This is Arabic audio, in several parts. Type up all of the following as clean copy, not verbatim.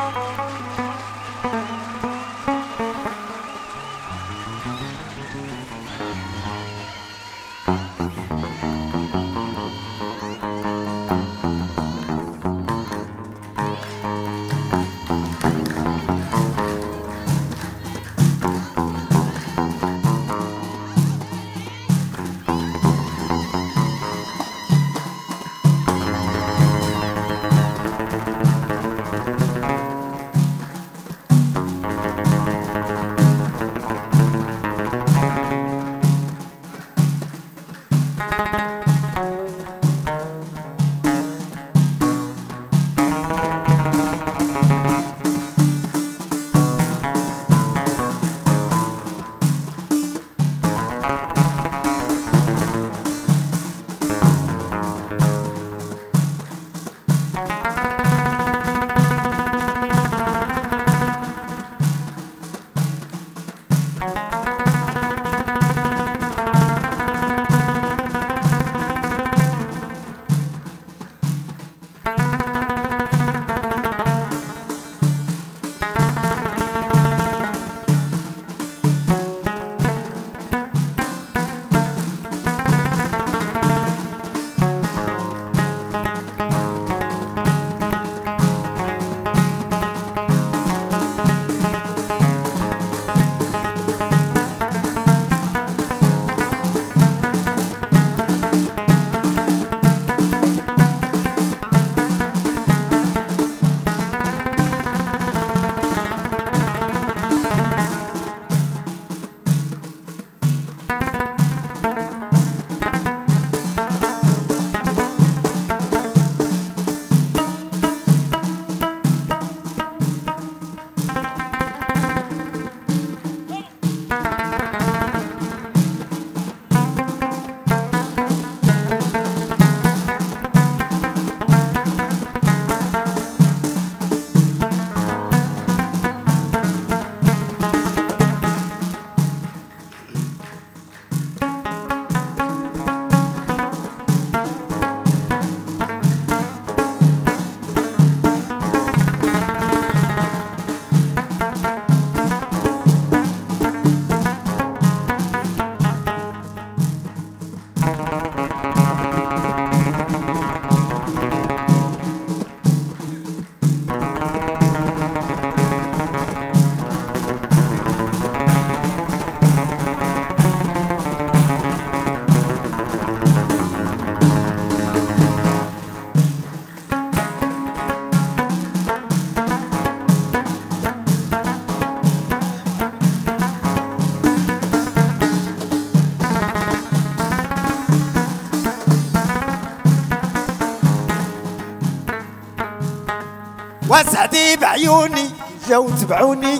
واسعدي بعيوني جو تبعوني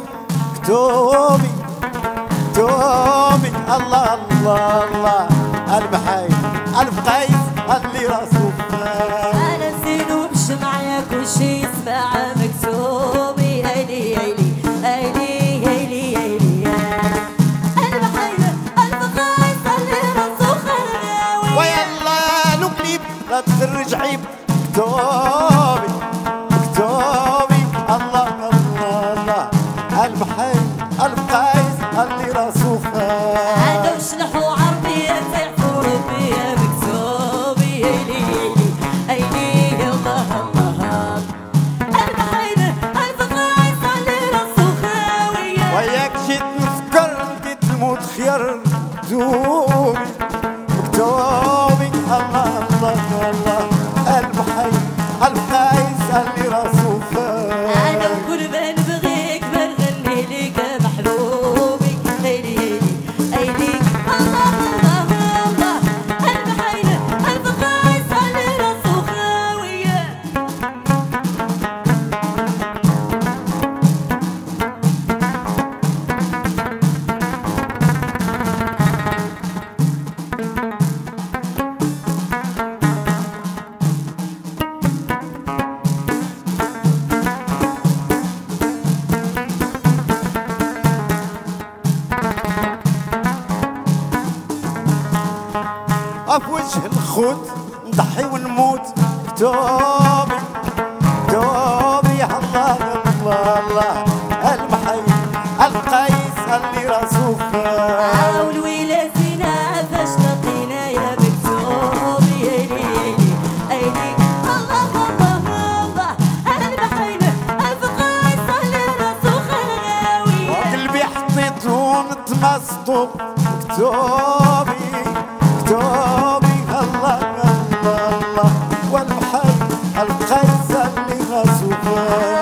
كتوبي كتوبي الله الله الله المحاي الفقايس اللي راسو انا زين وبشمع يا كل شي يسمع مكتوبي هيلي هيلي هيلي هيلي هيلي المحاي الفقايس اللي راسو خلاوي ويلا نقلب لا ترجعي كتوبي كتوبي الله الله الله المحاي الفقايس اللي راسو انا وشلحو عربية تعرفوا ربي يا مكتوبي هيلي هيلي هيلي الله الله المحايدة الفقايس اللي راسو خاوية وياك جيت نفكر بديت الموت خير دوبي مكتوبي الله الله الله المحاي الفقايس اللي راسو انا وكل ما نبغيك بنغني ليك محبوبي هيلي هيلي هيلي الله الله الله المحايدة الفقايس اللي راسو خاوية في وجه الخوت نضحي ونموت كتوبي كتوبي الله الله مكتوبي مكتوبي الله الله الله والمحل القيس اللي غزوها